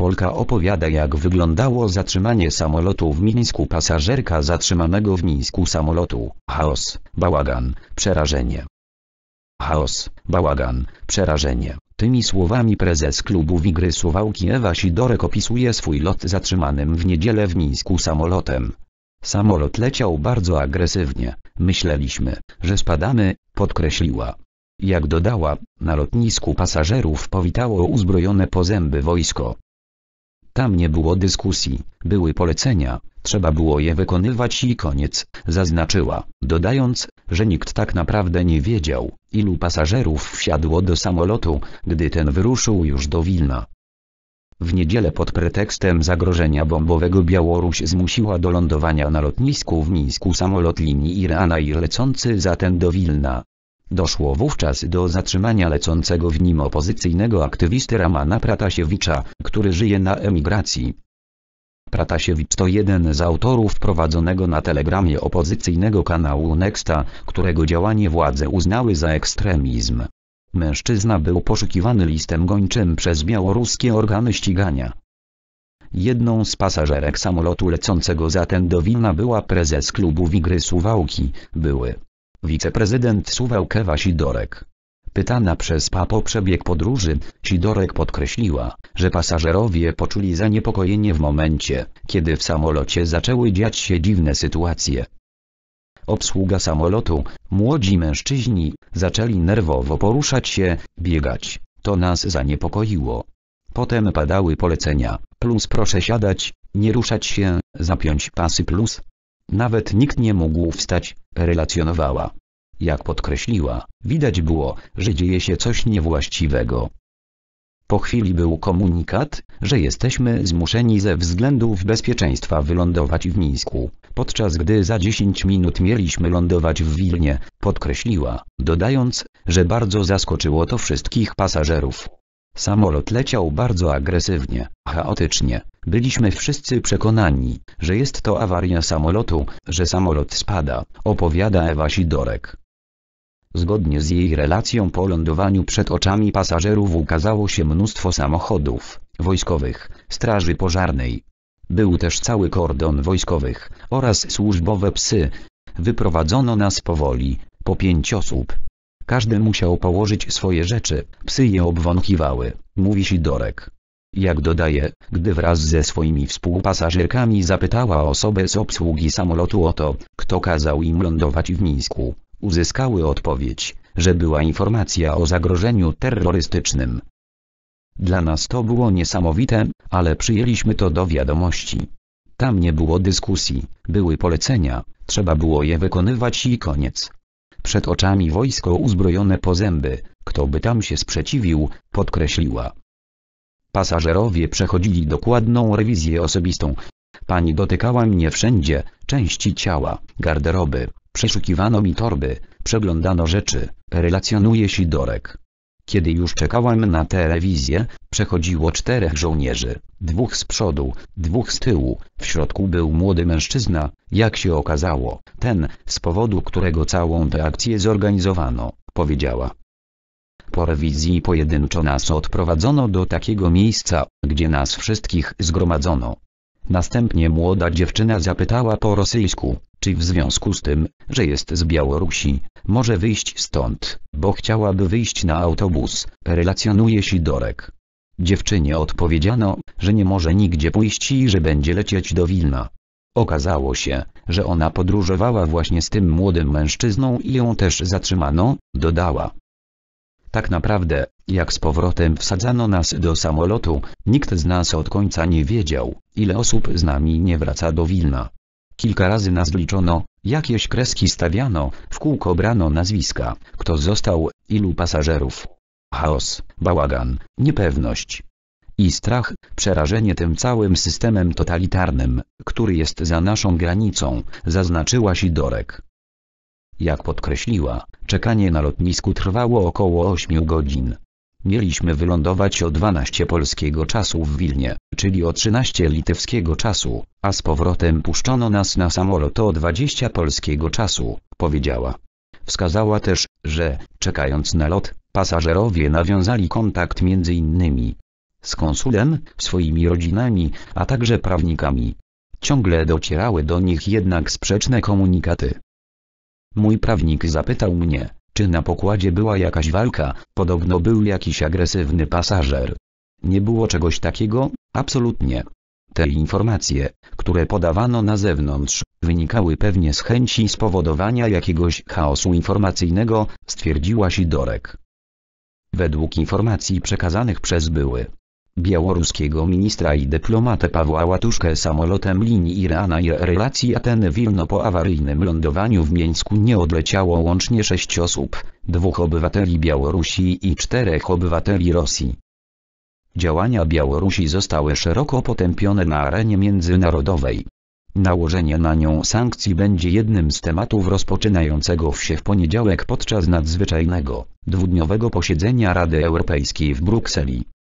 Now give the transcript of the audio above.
Polka opowiada, jak wyglądało zatrzymanie samolotu w Mińsku. Pasażerka zatrzymanego w Mińsku samolotu. Chaos, bałagan, przerażenie. Chaos, bałagan, przerażenie. Tymi słowami prezes klubu Wigry Suwałki Ewa Sidorek opisuje swój lot zatrzymanym w niedzielę w Mińsku samolotem. Samolot leciał bardzo agresywnie. Myśleliśmy, że spadamy, podkreśliła. Jak dodała, na lotnisku pasażerów powitało uzbrojone po zęby wojsko. Tam nie było dyskusji, były polecenia, trzeba było je wykonywać i koniec, zaznaczyła, dodając, że nikt tak naprawdę nie wiedział, ilu pasażerów wsiadło do samolotu, gdy ten wyruszył już do Wilna. W niedzielę pod pretekstem zagrożenia bombowego Białoruś zmusiła do lądowania na lotnisku w Mińsku samolot linii Ryanair lecący zatem do Wilna. Doszło wówczas do zatrzymania lecącego w nim opozycyjnego aktywisty Ramana Pratasiewicza, który żyje na emigracji. Pratasiewicz to jeden z autorów prowadzonego na Telegramie opozycyjnego kanału Nexta, którego działanie władze uznały za ekstremizm. Mężczyzna był poszukiwany listem gończym przez białoruskie organy ścigania. Jedną z pasażerek samolotu lecącego zatem do Wilna była prezes klubu Wigry Suwałki, były wiceprezydent Suwałk Ewa Sidorek. Pytana przez PAP o przebieg podróży, Sidorek podkreśliła, że pasażerowie poczuli zaniepokojenie w momencie, kiedy w samolocie zaczęły dziać się dziwne sytuacje. Obsługa samolotu, młodzi mężczyźni, zaczęli nerwowo poruszać się, biegać, to nas zaniepokoiło. Potem padały polecenia, plus proszę siadać, nie ruszać się, zapiąć pasy plus. Nawet nikt nie mógł wstać, relacjonowała. Jak podkreśliła, widać było, że dzieje się coś niewłaściwego. Po chwili był komunikat, że jesteśmy zmuszeni ze względów bezpieczeństwa wylądować w Mińsku, podczas gdy za 10 minut mieliśmy lądować w Wilnie, podkreśliła, dodając, że bardzo zaskoczyło to wszystkich pasażerów. Samolot leciał bardzo agresywnie, chaotycznie. Byliśmy wszyscy przekonani, że jest to awaria samolotu, że samolot spada, opowiada Ewa Sidorek. Zgodnie z jej relacją po lądowaniu przed oczami pasażerów ukazało się mnóstwo samochodów wojskowych, straży pożarnej. Był też cały kordon wojskowych oraz służbowe psy. Wyprowadzono nas powoli, po 5 osób. Każdy musiał położyć swoje rzeczy, psy je obwąchiwały, mówi Sidorek. Jak dodaje, gdy wraz ze swoimi współpasażerkami zapytała osobę z obsługi samolotu o to, kto kazał im lądować w Mińsku, uzyskały odpowiedź, że była informacja o zagrożeniu terrorystycznym. Dla nas to było niesamowite, ale przyjęliśmy to do wiadomości. Tam nie było dyskusji, były polecenia, trzeba było je wykonywać i koniec. Przed oczami wojsko uzbrojone po zęby, kto by tam się sprzeciwił, podkreśliła. Pasażerowie przechodzili dokładną rewizję osobistą. Pani dotykała mnie wszędzie, części ciała, garderoby, przeszukiwano mi torby, przeglądano rzeczy, relacjonuje Sidorek. Kiedy już czekałem na tę rewizję, przechodziło 4 żołnierzy, 2 z przodu, 2 z tyłu, w środku był młody mężczyzna, jak się okazało, ten, z powodu którego całą tę akcję zorganizowano, powiedziała. Po rewizji pojedynczo nas odprowadzono do takiego miejsca, gdzie nas wszystkich zgromadzono. Następnie młoda dziewczyna zapytała po rosyjsku, czy w związku z tym, że jest z Białorusi, może wyjść stąd, bo chciałaby wyjść na autobus, relacjonuje Sidorek. Dziewczynie odpowiedziano, że nie może nigdzie pójść i że będzie lecieć do Wilna. Okazało się, że ona podróżowała właśnie z tym młodym mężczyzną i ją też zatrzymano, dodała. Tak naprawdę, jak z powrotem wsadzano nas do samolotu, nikt z nas od końca nie wiedział, ile osób z nami nie wraca do Wilna. Kilka razy nas liczono, jakieś kreski stawiano, w kółko brano nazwiska, kto został, ilu pasażerów. Chaos, bałagan, niepewność i strach, przerażenie tym całym systemem totalitarnym, który jest za naszą granicą, zaznaczyła Sidorek. Jak podkreśliła, czekanie na lotnisku trwało około 8 godzin. Mieliśmy wylądować o 12 polskiego czasu w Wilnie, czyli o 13 litewskiego czasu, a z powrotem puszczono nas na samolot o 20 polskiego czasu, powiedziała. Wskazała też, że, czekając na lot, pasażerowie nawiązali kontakt m.in. z konsulem, swoimi rodzinami, a także prawnikami. Ciągle docierały do nich jednak sprzeczne komunikaty. Mój prawnik zapytał mnie, czy na pokładzie była jakaś walka, podobno był jakiś agresywny pasażer. Nie było czegoś takiego, absolutnie. Te informacje, które podawano na zewnątrz, wynikały pewnie z chęci spowodowania jakiegoś chaosu informacyjnego, stwierdziła Sidorek. Według informacji przekazanych przez białoruskiego ministra i dyplomatę Pawła Łatuszkę samolotem linii Ryanair relacji Ateny-Wilno po awaryjnym lądowaniu w Mińsku nie odleciało łącznie 6 osób, 2 obywateli Białorusi i 4 obywateli Rosji. Działania Białorusi zostały szeroko potępione na arenie międzynarodowej. Nałożenie na nią sankcji będzie jednym z tematów rozpoczynającego się w poniedziałek podczas nadzwyczajnego, dwudniowego posiedzenia Rady Europejskiej w Brukseli.